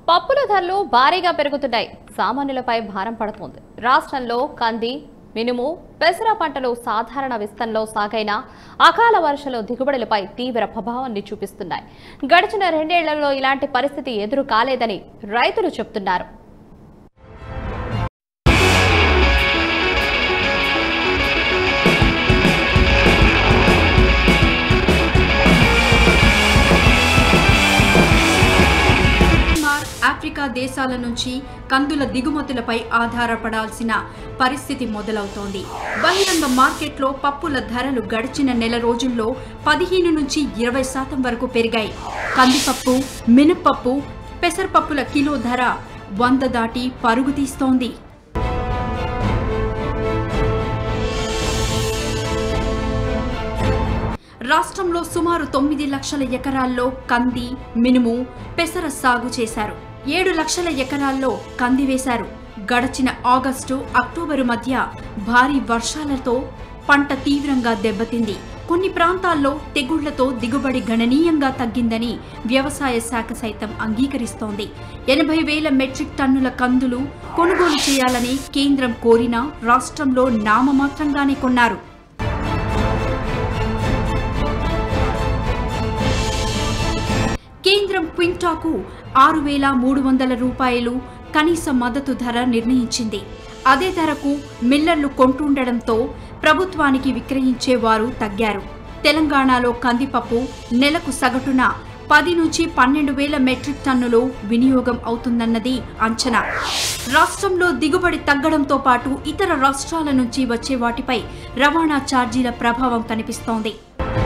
పప్పుల ధరలు భారీగా పెరుగుతున్నాయి. సామాన్యులపై భారం పడుతోంది. రాష్ట్రంలో కంది, మినుము, పెసర పంటలు సాధారణ విస్తరణలో సాగైన అకాల వర్షాలు దిగుబడులపై తీవ్ర ప్రభావాన్ని చూపిస్తున్నాయి. గడిచిన 2 ఏళ్లలో ఇలాంటి పరిస్థితి ఎదురు కాలేదని రైతులు చెబుతున్నారు. ఆఫ్రికా దేశాల నుంచి కందుల దిగుమతులపై ఆధారపడాల్సిన పరిస్థితి మొదలవుతోంది. బహిరంగ మార్కెట్లో పప్పుల ధరలు గడిచిన నెల రోజుల్లో 15 నుంచి 20% వరకు పెరిగాయి. కందిపప్పు, మినప్పప్పు, పెసరపప్పుల కిలో ధర 100 దాటి పరుగు తీస్తోంది. రాష్ట్రంలో సుమారు 9 లక్షల ఎకరాల్లో కంది, మినుము, పెసర సాగు చేశారు. 7 లక్షల ఎకరాల్లో కంది వేశారు. గడచిన ఆగస్టు, అక్టోబరు మధ్య భారీ వర్షాలతో పంట తీవ్రంగా దెబ్బతింది. కొన్ని ప్రాంతాల్లో తెగుళ్లతో దిగుబడి గణనీయంగా తగ్గిందని వ్యవసాయ శాఖ సైతం అంగీకరిస్తోంది. 80,000 మెట్రిక్ టన్నుల కందులు కొనుగోలు చేయాలని కేంద్రం కోరినా రాష్ట్రంలో నామమాత్రంగానే కొన్నారు. కేంద్రం క్వింటాకు 6,300 రూపాయలు కనీస మద్దతు ధర నిర్ణయించింది. అదే ధరకు మిల్లర్లు కొంటుండడంతో ప్రభుత్వానికి విక్రయించేవారు తగ్గారు. తెలంగాణలో కందిపప్పు నెలకు సగటున 10 నుంచి 12,000 మెట్రిక్ టన్నులు వినియోగం అవుతుందన్నది అంచనా. రాష్ట్రంలో దిగుబడి తగ్గడంతో పాటు ఇతర రాష్ట్రాల నుంచి వచ్చే వాటిపై రవాణా ఛార్జీల ప్రభావం కనిపిస్తోంది.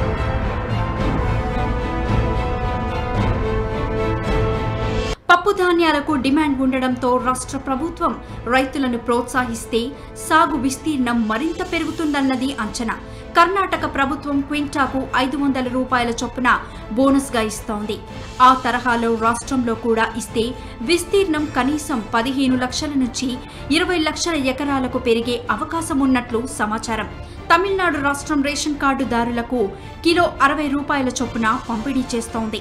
పప్పు ధాన్యాలకు డిమాండ్ ఉండడంతో రాష్ట్ర ప్రభుత్వం రైతులను ప్రోత్సహిస్తే సాగు విస్తీర్ణం మరింత పెరుగుతుందన్నది అంచనా. కర్ణాటక ప్రభుత్వం క్వింటాకు 500 రూపాయల చొప్పున బోనస్గా ఇస్తోంది. ఆ తరహాలో రాష్ట్రంలో కూడా ఇస్తే విస్తీర్ణం కనీసం 15 లక్షల నుంచి 20 లక్షల ఎకరాలకు పెరిగే అవకాశం ఉన్నట్లు సమాచారం. తమిళనాడు రాష్ట్రం రేషన్ కార్డుదారులకు కిలో 60 రూపాయల చొప్పున పంపిణీ చేస్తోంది.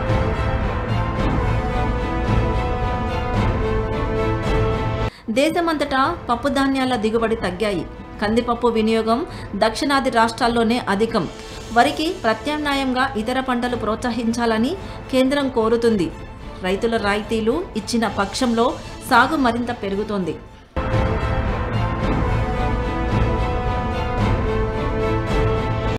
దేశమంతటా పప్పు ధాన్యాల దిగుబడి తగ్గాయి. కందిపప్పు వినియోగం దక్షిణాది రాష్ట్రాల్లోనే అధికం. వరికి ప్రత్యామ్నాయంగా ఇతర పంటలు ప్రోత్సహించాలని కేంద్రం కోరుతుంది. రైతుల రాయితీలు ఇచ్చిన పక్షంలో సాగు మరింత పెరుగుతోంది.